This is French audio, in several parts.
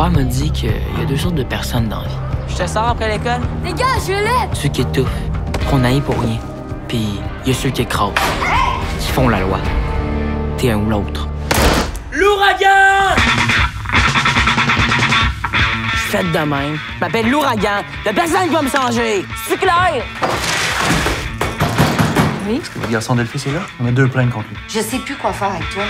père m'a dit qu'il y a deux sortes de personnes dans la vie. Je te sors après l'école? Les gars, je l'ai! Ceux qui étouffent, qu'on haït pour rien. Puis il y a ceux qui écrasent, qui font la loi. T'es un ou l'autre. L'ouragan! Je suis fait de même. Je m'appelle l'ouragan. Y'a personne qui va me changer. C'est clair? Oui? Le garçon Delphis est là? On a 2 plaintes contre lui. Je sais plus quoi faire avec toi.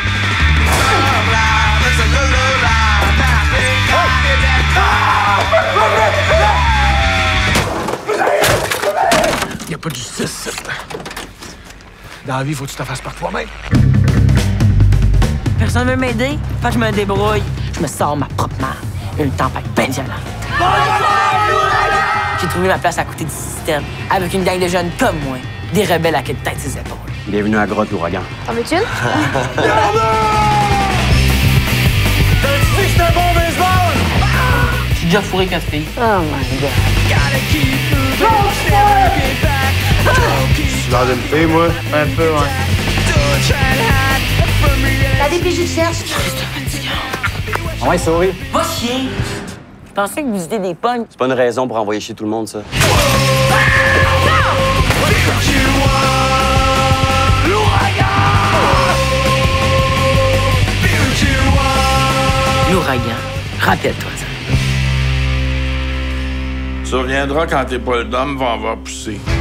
Y a pas de justice. Dans la vie, faut que tu te fasses par toi-même. Personne veut m'aider? Fait que je me débrouille. Je me sors ma propre marde. Une tempête bien violente. J'ai trouvé ma place à côté du système, avec une gang de jeunes comme moi. Des rebelles à qui de tête ses épaules. Bienvenue à la grotte, l'ouragan. T'en veux-tu une? C'est un bon baseball! J'ai déjà fourré 4 filles. Oh my God. Tu l'as d'une fille, moi? Un peu, ouais. La DPJ te cherche. Ouais, souris. Va chier! Je pensais que vous étiez des pognes. C'est pas une raison pour envoyer chez tout le monde, ça. L'ouragan, rappelle-toi ça. Tu reviendras quand tes poils d'homme vont avoir poussé.